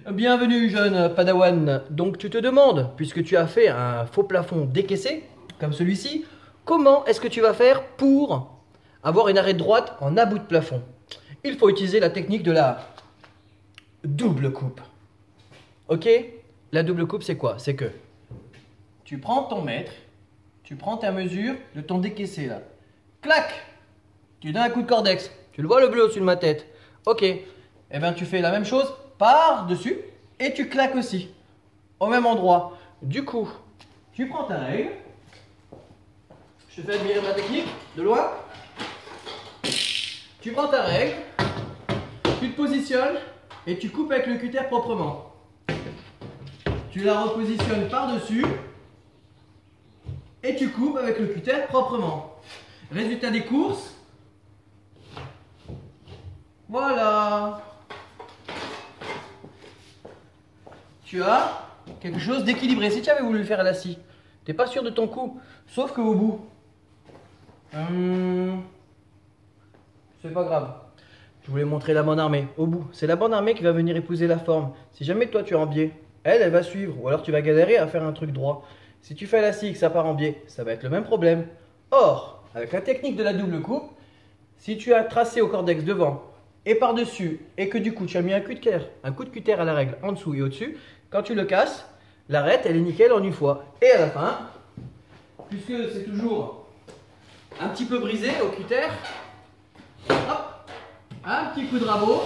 Bienvenue jeune Padawan. Donc tu te demandes, puisque tu as fait un faux plafond décaissé, comme celui-ci, comment est-ce que tu vas faire pour avoir une arête droite en about de plafond? Il faut utiliser la technique de la double coupe. Ok? La double coupe c'est quoi? C'est que tu prends ton mètre, tu prends ta mesure de ton décaissé là. Clac! Tu donnes un coup de cordex. Tu le vois le bleu au-dessus de ma tête. Ok. Eh bien tu fais la même chose par-dessus et tu claques aussi au même endroit. Du coup, tu prends ta règle. Je te fais admirer ma technique de loin. Tu prends ta règle, tu te positionnes et tu coupes avec le cutter proprement. Tu la repositionnes par-dessus et tu coupes avec le cutter proprement. Résultat des courses. Voilà. Tu as quelque chose d'équilibré. Si tu avais voulu le faire à la scie, tu n'es pas sûr de ton coup. Sauf qu'au bout, c'est pas grave. Je voulais montrer la bande armée. Au bout, c'est la bande armée qui va venir épouser la forme. Si jamais toi tu es en biais, elle va suivre. Ou alors tu vas galérer à faire un truc droit. Si tu fais à la scie et que ça part en biais, ça va être le même problème. Or, avec la technique de la double coupe, si tu as tracé au cordex devant et par-dessus, et que du coup tu as mis un coup de cutter à la règle en dessous et au-dessus, quand tu le casses, l'arête elle est nickel en une fois. Et à la fin, puisque c'est toujours un petit peu brisé au cutter, hop, un petit coup de rabot.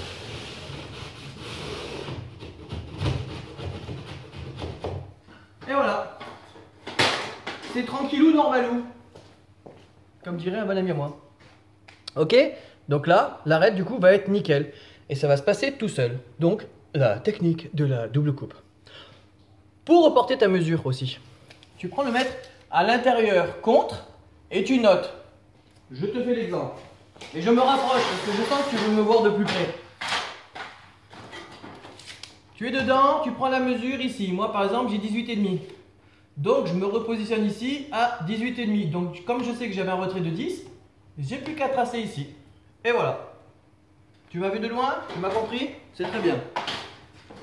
Et voilà. C'est tranquillou, normalou. Comme dirait un bon ami à moi. Ok? Donc là, l'arête du coup va être nickel. Et ça va se passer tout seul. Donc, la technique de la double coupe. Pour reporter ta mesure aussi, tu prends le mètre à l'intérieur contre et tu notes. Je te fais l'exemple. Et je me rapproche parce que je sens que tu veux me voir de plus près. Tu es dedans, tu prends la mesure ici. Moi par exemple j'ai 18,5. Donc je me repositionne ici à 18,5. Donc comme je sais que j'avais un retrait de 10, j'ai plus qu'à tracer ici. Et voilà. Tu m'as vu de loin? Tu m'as compris? C'est très bien.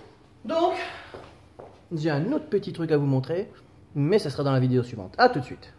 Donc, j'ai un autre petit truc à vous montrer, mais ça sera dans la vidéo suivante. A tout de suite.